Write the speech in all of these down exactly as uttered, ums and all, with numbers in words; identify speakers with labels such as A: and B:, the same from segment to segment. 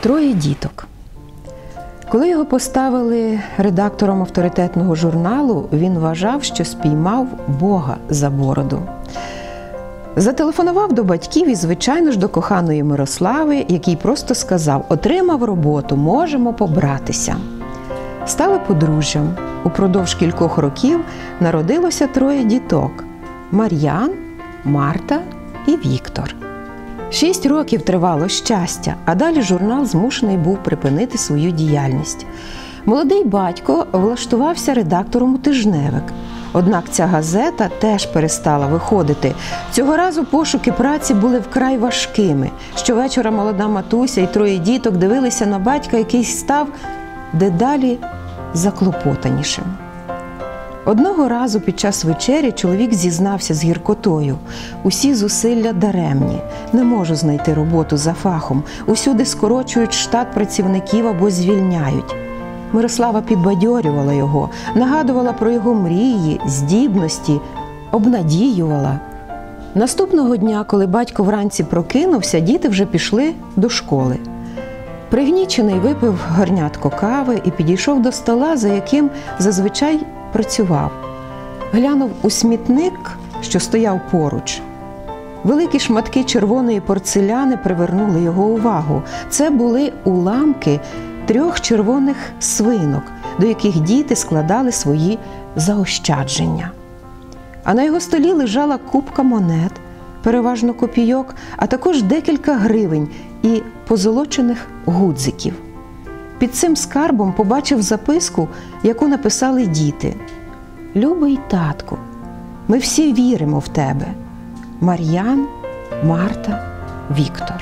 A: Троє діток. Коли його поставили редактором авторитетного журналу, він вважав, що спіймав Бога за бороду. Зателефонував до батьків і, звичайно ж, до коханої Мирослави, який просто сказав: «Отримав роботу, можемо побратися». Стали подружжям. Упродовж кількох років народилося троє діток – Мар'ян, Марта і Віктор. Шість років тривало щастя, а далі журнал змушений був припинити свою діяльність. Молодий батько влаштувався редактором у тижневик. Однак ця газета теж перестала виходити. Цього разу пошуки праці були вкрай важкими. Щовечора молода матуся і троє діток дивилися на батька, який став дедалі заклопотанішим. Одного разу під час вечері чоловік зізнався з гіркотою: «Усі зусилля даремні, не можу знайти роботу за фахом, усюди скорочують штат працівників або звільняють». Мирослава підбадьорювала його, нагадувала про його мрії, здібності, обнадіювала. Наступного дня, коли батько вранці прокинувся, діти вже пішли до школи. Пригнічений випив горнятко кави і підійшов до стола, за яким зазвичай працював. Глянув у смітник, що стояв поруч. Великі шматки червоної порцеляни привернули його увагу. Це були уламки трьох червоних свинок, до яких діти складали свої заощадження. А на його столі лежала купка монет, переважно копійок, а також декілька гривень і позолочених гудзиків. Під цим скарбом побачив записку, яку написали діти: «Любий татку, ми всі віримо в тебе. Мар'ян, Марта, Віктор».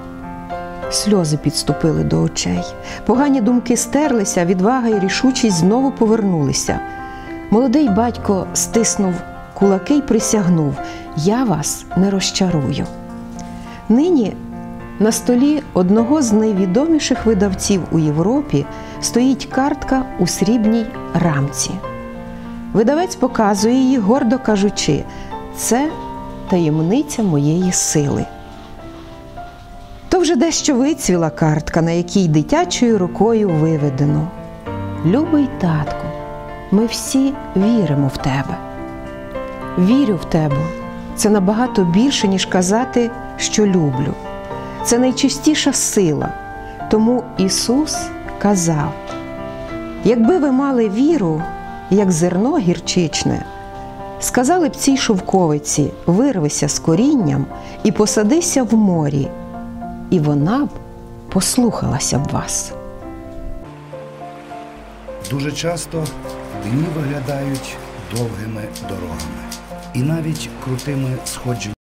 A: Сльози підступили до очей. Погані думки стерлися, відвага і рішучість знову повернулися. Молодий батько стиснув кулаки й присягнув: «Я вас не розчарую». Нині на столі одного з найвідоміших видавців у Європі стоїть картка у срібній рамці. Видавець показує її, гордо кажучи: «Це таємниця моєї сили». То вже дещо вицвіла картка, на якій дитячою рукою виведено: «Любий татку, ми всі віримо в тебе». Вірю в тебе – це набагато більше, ніж казати, що люблю. Це найчистіша сила. Тому Ісус казав: «Якби ви мали віру, як зерно гірчичне, сказали б цій шовковиці: вирвися з корінням і посадися в морі, і вона б послухалася б вас».
B: Дуже часто дні виглядають довгими дорогами і навіть крутими сходженнями.